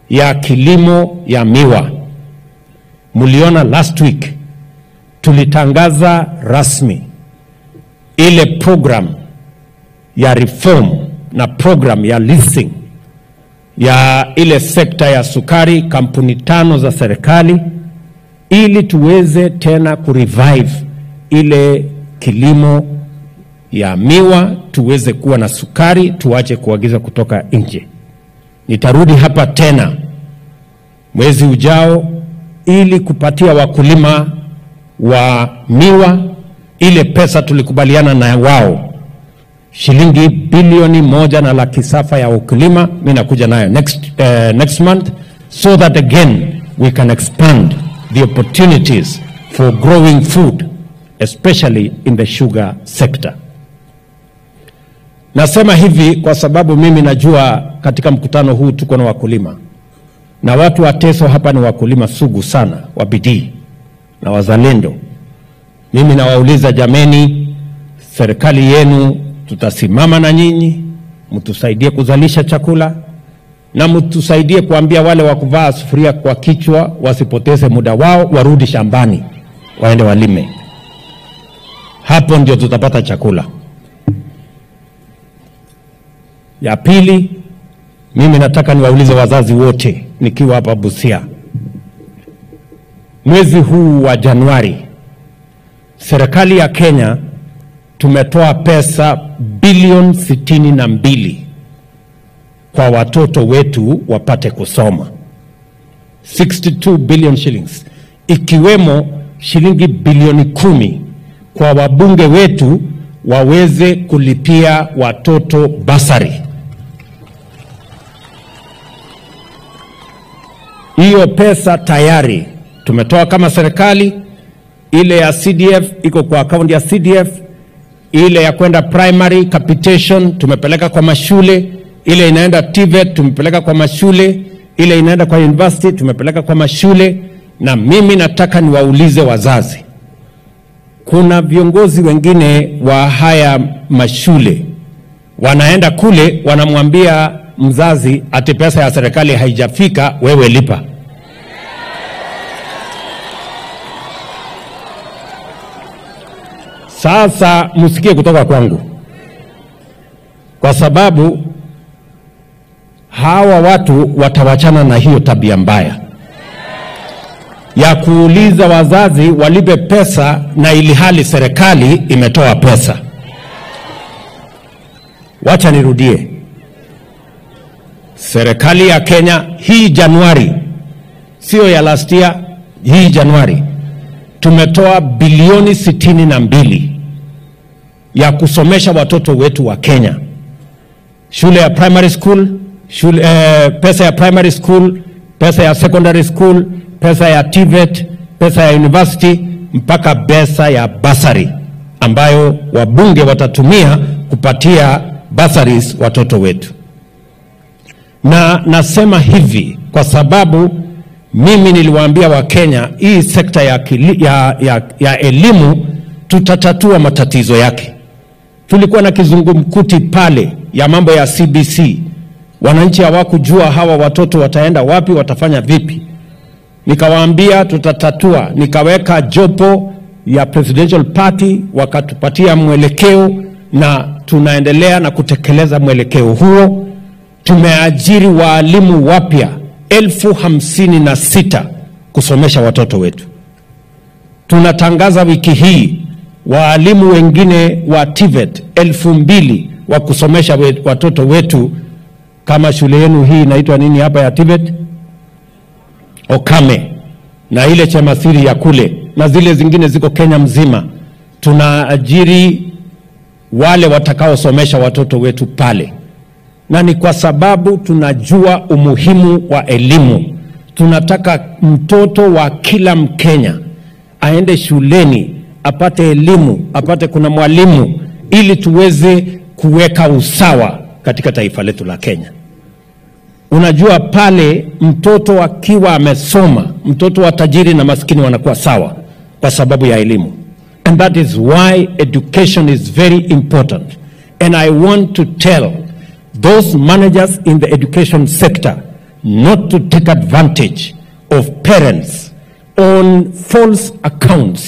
ya kilimo ya miwa. Muliona last week tulitangaza rasmi ile program ya reform na program ya leasing ya ile sekta ya sukari, kampuni 5 za serikali, ili tuweze tena kurevive ile kilimo ya miwa, tuweze kuwa na sukari, tuache kuagiza kutoka nje. Nitarudi hapa tena mwezi ujao ili kupatia wakulima wa miwa ile pesa tulikubaliana na wao, shilingi bilioni 1.7 ya ukulima. Mimi nakuja nayo next month, so that again we can expand the opportunities for growing food, especially in the sugar sector. Nasema hivi kwa sababu mimi najua katika mkutano huu tuko na wakulima, na watu wa Teso hapa ni wakulima sugu sana, wa bidii na wazalendo. Mimi nawauliza, jameni, serikali yenu tutasimama na nyinyi, mtusaidie kuzalisha chakula, na mtusaidie kuambia wale wa kuvaa sufuria kwa kichwa wasipoteze muda wao, warudi shambani waende walime. Hapo ndio tutapata chakula. Ya pili, mimi nataka niwaulize wazazi wote nikiwa hapa Busia. Mwezi huu wa Januari, serikali ya Kenya tumetoa pesa bilioni 62 kwa watoto wetu wapate kusoma. 62 billion shillings, ikiwemo shilingi bilioni 10 kwa wabunge wetu waweze kulipia watoto basari. Hiyo pesa tayari tumetoa kama serikali. Ile ya CDF iko kwa account ya CDF, ile ya kwenda primary capitation tumepeleka kwa mashule, ile inaenda TVET tumepeleka kwa mashule, ile inaenda kwa university tumepeleka kwa mashule. Na mimi nataka niwaulize wazazi, kuna viongozi wengine wa haya mashule wanaenda kule wanamwambia mzazi ati pesa ya serikali haijafika, wewe lipa. Sasa msikie kutoka kwangu, kwa sababu hawa watu watawachana na hiyo tabia mbaya ya kuuliza wazazi walipe pesa na ili hali serikali imetoa pesa. Wacha nirudie, serikali ya Kenya hii Januari, sio ya last year, hii Januari tumetoa bilioni 62 ya kusomesha watoto wetu wa Kenya. Shule ya primary school, pesa ya primary school, pesa ya secondary school, pesa ya TVET, pesa ya university, mpaka pesa ya basari ambayo wabunge watatumia kupatia basaris watoto wetu. Na nasema hivi kwa sababu mimi niliwaambia wa Kenya hii sekta ya elimu tutatatua matatizo yake. Tulikuwa na kizungumkuti pale ya mambo ya CBC. Wananchi hawakujua hawa watoto wataenda wapi, watafanya vipi. Nikawaambia tutatatua, nikaweka jopo ya presidential party, wakatupatia mwelekeo na tunaendelea na kutekeleza mwelekeo huo. Tumeajiri walimu wapya 56,000 kusomesha watoto wetu. Tunatangaza wiki hii walimu wengine wa TVET 2,000 wa kusomesha watoto wetu. Kama shule yenu hii inaitwa nini hapa ya TVET? Okame, na ile Chemasiri ya kule, na zile zingine ziko Kenya mzima. Tunaajiri wale watakaosomesha watoto wetu pale, na ni kwa sababu tunajua umuhimu wa elimu. Tunataka mtoto wa kila Mkenya aende shuleni, apate elimu, apate kuna mwalimu, ili tuweze kuweka usawa katika taifa letu la Kenya. Unajua pale mtoto akiwa amesoma, mtoto wa tajiri na maskini wanakuwa sawa kwa sababu ya elimu. And that is why education is very important. And I want to tell those managers in the education sector, not to take advantage of parents on false accounts.